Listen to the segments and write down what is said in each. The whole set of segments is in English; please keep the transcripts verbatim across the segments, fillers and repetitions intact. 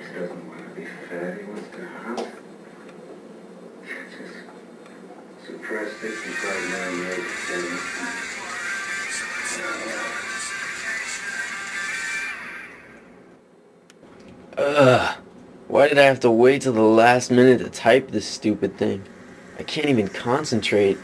doesn't want to be fed, he wants to hop. Just suppress this and try to marinate it. Ugh. Why did I have to wait till the last minute to type this stupid thing? I can't even concentrate.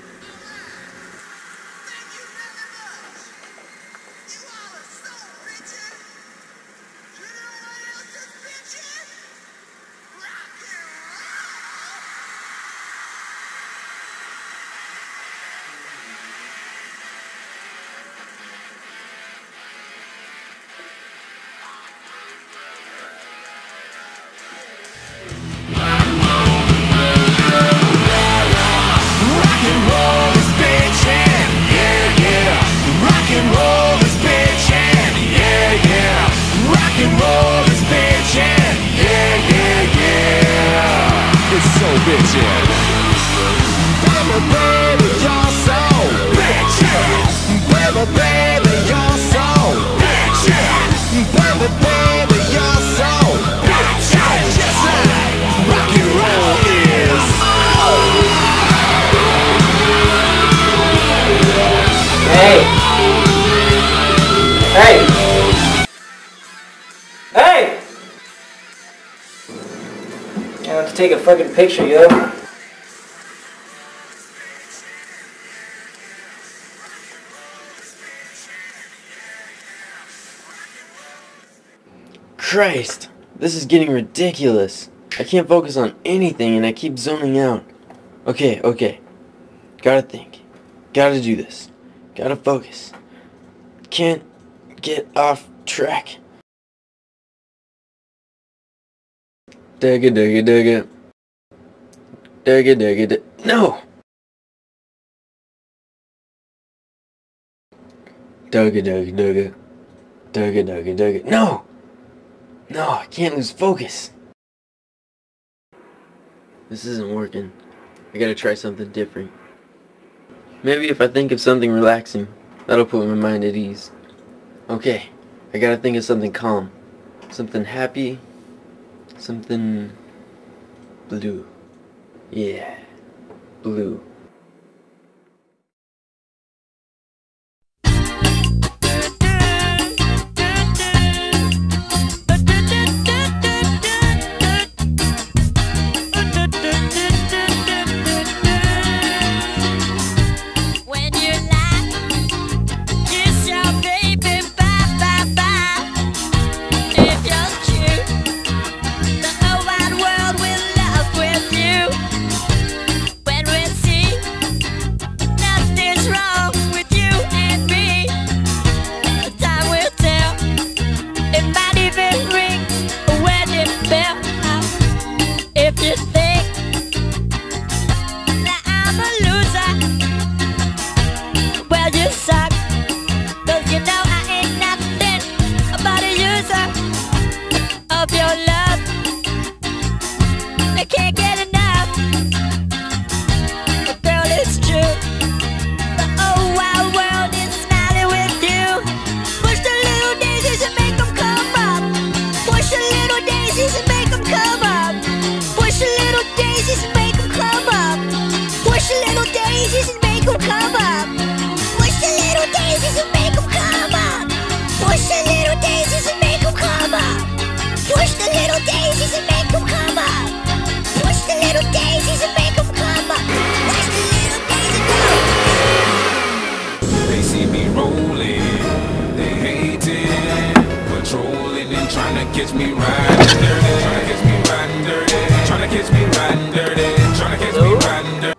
Hey! Hey! Hey! I have to take a fucking picture, yo. Christ, this is getting ridiculous. I can't focus on anything and I keep zoning out. Okay, okay. Gotta think. Gotta do this. Gotta focus. Can't get off track. Dugga dugga dugga. Dugga dugga dugga. No! Dugga dugga dugga. Dugga dugga dugga. No! No, I can't lose focus. This isn't working. I gotta try something different. Maybe if I think of something relaxing, that'll put my mind at ease. Okay, I gotta think of something calm. Something happy. Something blue. Yeah, blue. Tryna catch me riding dirty, tryna catch me riding dirty, tryna catch me riding dirty, tryna catch me riding dirty.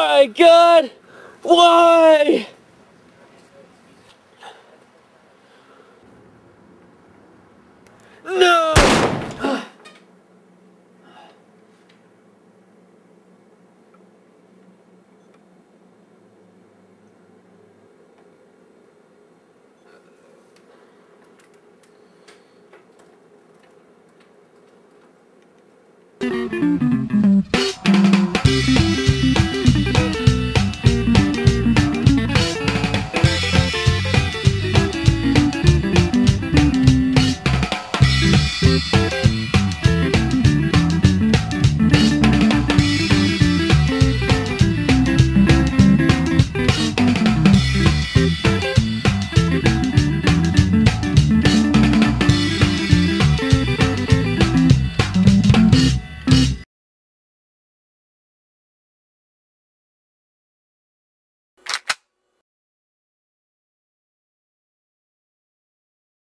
my God! Why? No! Thank you.